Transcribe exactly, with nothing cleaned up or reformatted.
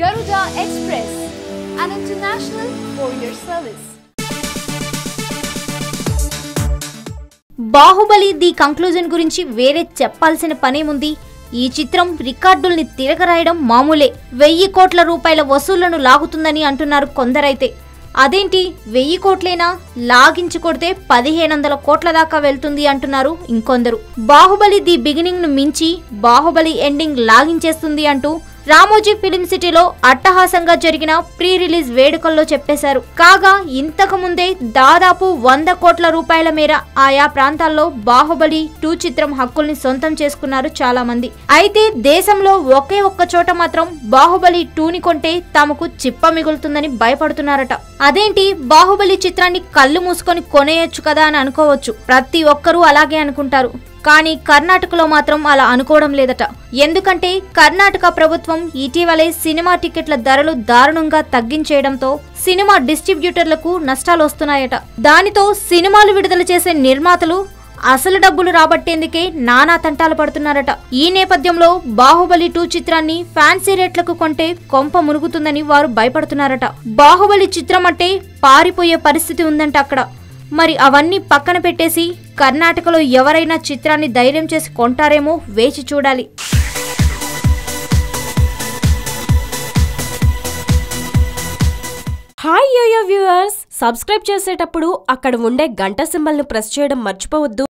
Garuda Express, an international courier service. Baahubali the conclusion గురించి వేరే చెప్పాల్సిన పనేముంది. ఈ చిత్రం రికార్డుల్ని తిరగరాయడం మామూలే. వెయ్యి కోట్ల రూపాయల వసూళ్లను లాగుతుందని అంటున్నారు కొందరైతే. అదేంటి వెయ్యి కోట్లేనా, లాగించి కొడితే పదిహేను వందల కోట్ల దాకా వెళ్తుంది అంటున్నారు ఇంకొందరు. బాహుబలి ది బిగినింగ్ ను మించి బాహుబలి ఎండింగ్ లాగించేస్తుంది అంటూ రామోజీ ఫిలిం సిటీలో అట్టహాసంగా జరిగిన ప్రీ రిలీజ్ వేడుకల్లో చెప్పేశారు. కాగా ఇంతకు ముందే దాదాపు వంద కోట్ల రూపాయల మేర ఆయా ప్రాంతాల్లో బాహుబలి టూ చిత్రం హక్కుల్ని సొంతం చేసుకున్నారు చాలా మంది. అయితే దేశంలో ఒకే ఒక్క చోట మాత్రం బాహుబలి టూని కొంటే తమకు చిప్ప మిగులుతుందని భయపడుతున్నారట. అదేంటి, బాహుబలి చిత్రాన్ని కళ్ళు మూసుకొని కొనేయొచ్చు కదా అని అనుకోవచ్చు. ప్రతి ఒక్కరూ అలాగే అనుకుంటారు. కానీ కర్ణాటకలో మాత్రం అలా అనుకోవడం లేదట. ఎందుకంటే కర్ణాటక ప్రభుత్వం ఇటీవలే సినిమా టికెట్ల ధరలు దారుణంగా తగ్గించేయడంతో సినిమా డిస్ట్రిబ్యూటర్లకు నష్టాలు వస్తున్నాయట. దానితో సినిమాలు విడుదల చేసే నిర్మాతలు అసలు డబ్బులు రాబట్టేందుకే నానా తంటాలు పడుతున్నారట. ఈ నేపథ్యంలో బాహుబలి టూ చిత్రాన్ని ఫ్యాన్సీ రేట్లకు కొంటే కొంప మునుగుతుందని వారు భయపడుతున్నారట. బాహుబలి చిత్రం అంటే పారిపోయే పరిస్థితి ఉందంట అక్కడ. మరి అవన్నీ పక్కన పెట్టేసి కర్ణాటకలో ఎవరైనా చిత్రాన్ని ధైర్యం చేసి కొంటారేమో వేచి చూడాలి. హాయ్ యోయో వ్యూవర్స్, సబ్స్క్రైబ్ చేసేటప్పుడు అక్కడ ఉండే గంట సింబల్ ను ప్రెస్ చేయడం మర్చిపోవద్దు.